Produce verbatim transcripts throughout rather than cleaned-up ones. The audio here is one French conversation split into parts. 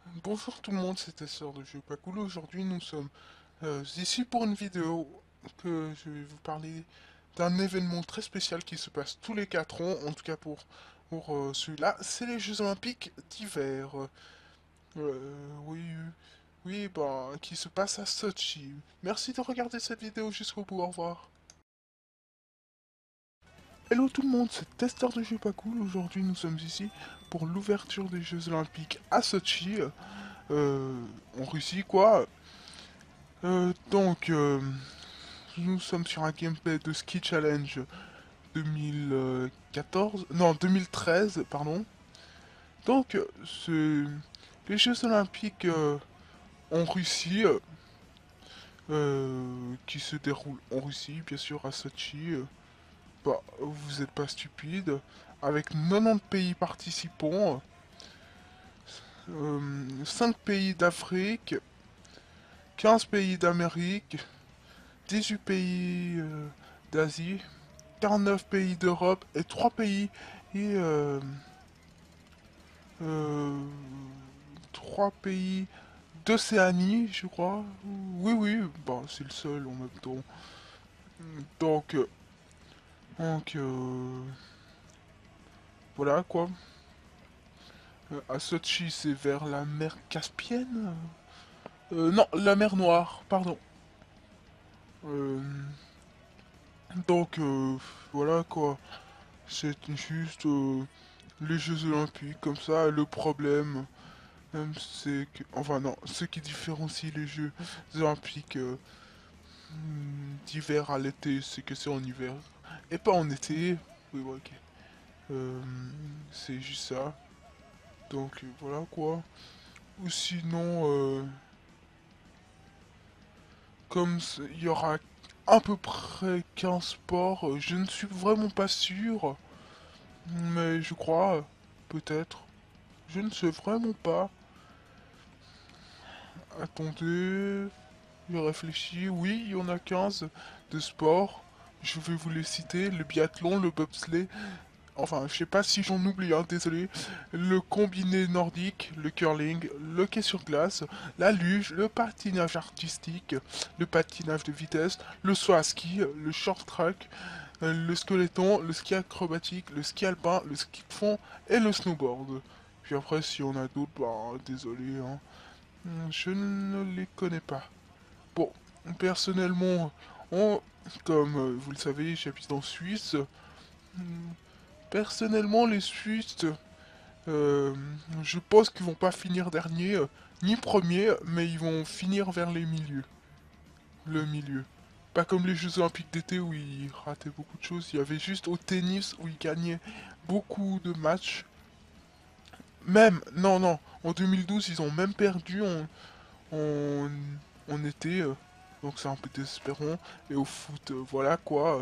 Bonjour tout le monde, c'est Tesseur de Jeux Pas Cool. Aujourd'hui, nous sommes euh, ici pour une vidéo que je vais vous parler d'un événement très spécial qui se passe tous les quatre ans, en tout cas pour, pour euh, celui-là. C'est les Jeux Olympiques d'hiver. Euh, oui, oui, ben, qui se passe à Sochi. Merci de regarder cette vidéo jusqu'au bout, au revoir. Hello tout le monde, c'est Testeur de Jeux Pas Cool. Aujourd'hui, nous sommes ici pour l'ouverture des Jeux Olympiques à Sochi, euh, en Russie, quoi. Euh, donc, euh, nous sommes sur un gameplay de Ski Challenge deux mille quatorze, non deux mille treize, pardon. Donc, euh, c'est les Jeux Olympiques euh, en Russie, euh, euh, qui se déroulent en Russie, bien sûr à Sochi. euh, bah, vous n'êtes pas stupide. Avec quatre-vingt-dix pays participants, euh, cinq pays d'Afrique, quinze pays d'Amérique, dix-huit pays euh, d'Asie, quarante-neuf pays d'Europe et trois pays et euh, euh, trois pays d'Océanie, je crois. Oui, oui, bah c'est le seul en même temps. Donc, euh, donc euh, voilà quoi. Euh, à Sochi, c'est vers la mer Caspienne. Euh, non, la mer Noire, pardon. Euh, donc euh, voilà quoi. C'est juste euh, les Jeux Olympiques comme ça. Le problème, Même c'est que, enfin non, ce qui différencie les Jeux Olympiques euh, hmm, d'hiver à l'été, c'est que c'est en hiver et pas en été. Oui, ouais, ok. Euh, c'est juste ça. Donc euh, voilà quoi. Ou sinon, euh, comme c- il y aura à peu près quinze sports, euh, je ne suis vraiment pas sûr, mais je crois, euh, peut-être. Je ne sais vraiment pas. Attendez. Je réfléchis, oui, il y en a quinze de sports. Je vais vous les citer, le biathlon, le bobsleigh, enfin, je sais pas si j'en oublie, hein, désolé. Le combiné nordique, le curling, le hockey sur glace, la luge, le patinage artistique, le patinage de vitesse, le saut à ski, le short track, euh, le skeleton, le ski acrobatique, le ski alpin, le ski de fond et le snowboard. Puis après, si on a d'autres, bah, désolé, hein. Je ne les connais pas. Bon, personnellement, on- comme euh, vous le savez, j'habite en Suisse. Hmm, Personnellement, les Suisses, euh, je pense qu'ils vont pas finir dernier, euh, ni premier, mais ils vont finir vers les milieux. Le milieu. Pas comme les Jeux Olympiques d'été où ils rataient beaucoup de choses. Il y avait juste au tennis où ils gagnaient beaucoup de matchs. Même, non, non, en deux mille douze, ils ont même perdu en, en, en été. euh, donc c'est un peu désespérant. Et au foot, euh, voilà quoi.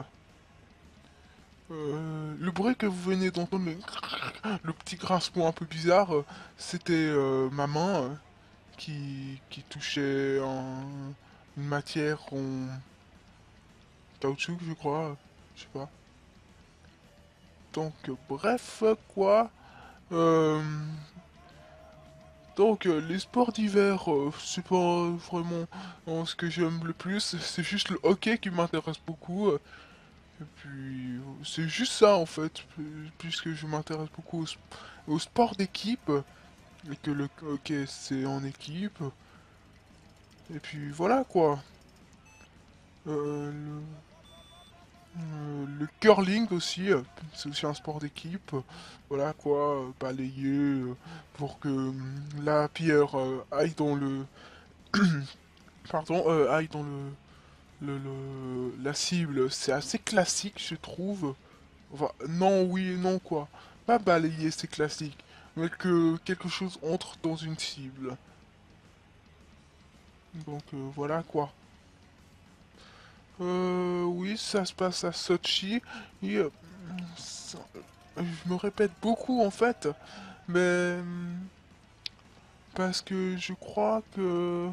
Euh, le bruit que vous venez d'entendre, le, le petit grincement un peu bizarre, euh, c'était euh, ma main euh, qui, qui touchait un- une matière en caoutchouc, je crois. euh, Je sais pas. Donc, euh, bref, quoi. Euh, donc, euh, les sports d'hiver, euh, c'est pas vraiment euh, ce que j'aime le plus. C'est juste le hockey qui m'intéresse beaucoup. euh, Et puis, euh, c'est juste ça en fait. pu- Puisque je m'intéresse beaucoup au, sp- au sport d'équipe. Et que le hockey c'est en équipe. Et puis voilà quoi. Euh, le, euh, le curling aussi, euh, c'est aussi un sport d'équipe. Voilà quoi, euh, balayer euh, pour que euh, la pierre euh, aille dans le. Pardon, euh, aille dans le, le, le- la cible. C'est assez classique, je trouve. Enfin, non, oui et non quoi. Pas balayer, c'est classique. Mais que quelque chose entre dans une cible. Donc euh, voilà quoi. Euh, oui, ça se passe à Sochi. Et, euh, ça- je me répète beaucoup en fait, mais hum, parce que je crois que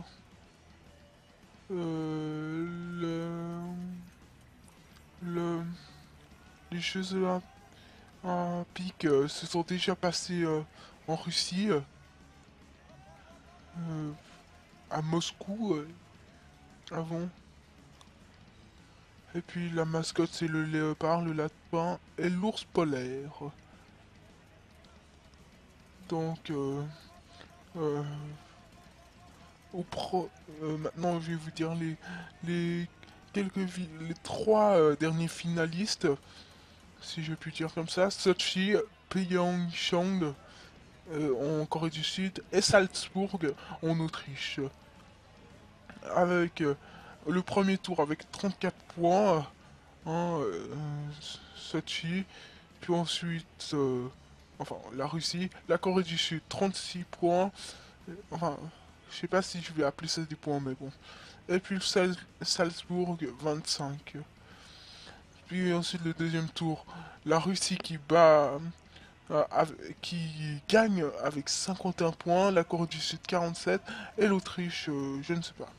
euh, le, le- les Jeux Olympiques euh, se sont déjà passés euh, en Russie. euh, à Moscou euh, avant. Et puis la mascotte c'est le léopard, le lapin et l'ours polaire. Donc euh, euh, au pro, euh, maintenant je vais vous dire les les quelques vi- les trois euh, derniers finalistes, si je puis dire comme ça: Sochi, Pyeongchang euh, en Corée du Sud et Salzbourg en Autriche. Avec euh, le premier tour avec trente-quatre points, hein, euh, Sochi, puis ensuite euh, enfin la Russie, la Corée du Sud trente-six points, euh, enfin je sais pas si je vais appeler ça des points mais bon. Et puis Sal Salzbourg vingt-cinq. Puis ensuite le deuxième tour, la Russie qui bat euh, qui gagne avec cinquante et un points, la Corée du Sud quarante-sept et l'Autriche euh, je ne sais pas.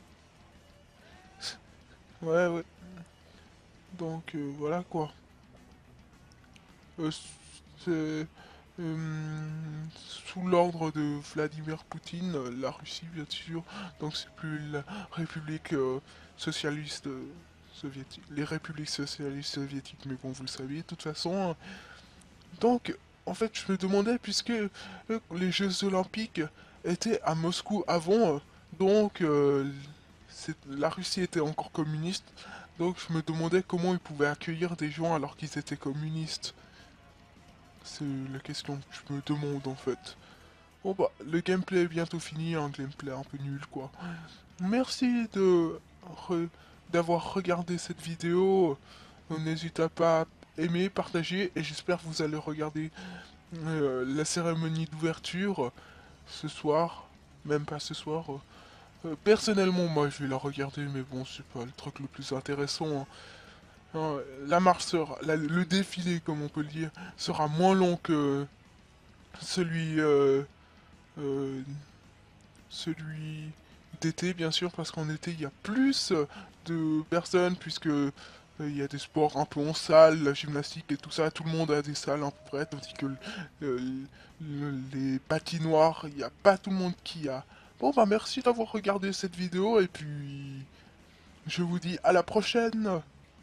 Ouais ouais. Donc euh, voilà quoi. Euh, c'est euh, sous l'ordre de Vladimir Poutine, euh, la Russie bien sûr, donc c'est plus la République euh, socialiste euh, soviétique, les républiques socialistes soviétiques, mais bon vous le savez de toute façon. Donc en fait je me demandais, puisque euh, les Jeux Olympiques étaient à Moscou avant, euh, donc euh, c'est- la Russie était encore communiste, donc je me demandais comment ils pouvaient accueillir des gens alors qu'ils étaient communistes. C'est la question que je me demande en fait. Bon bah, le gameplay est bientôt fini, un gameplay un peu nul quoi. Merci de re- d'avoir regardé cette vidéo. N'hésitez pas à aimer, partager, et j'espère que vous allez regarder euh, la cérémonie d'ouverture ce soir. Même pas ce soir. Euh, personnellement, moi je vais la regarder, mais bon, c'est pas le truc le plus intéressant, hein. Hein, la marche sera, la- le défilé, comme on peut le dire, sera moins long que celui euh, euh, celui d'été, bien sûr, parce qu'en été il y a plus de personnes, puisque euh, il y a des sports un peu en salle, la gymnastique et tout ça, tout le monde a des salles à peu près, tandis que le- le- les patinoires, il n'y a pas tout le monde qui a. Bon bah merci d'avoir regardé cette vidéo, et puis je vous dis à la prochaine.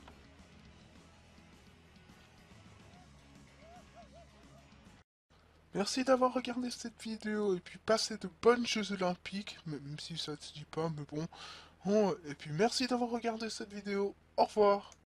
Merci d'avoir regardé cette vidéo, et puis passez de bonnes Jeux Olympiques, même si ça se dit pas, mais bon. Oh, et puis merci d'avoir regardé cette vidéo. Au revoir.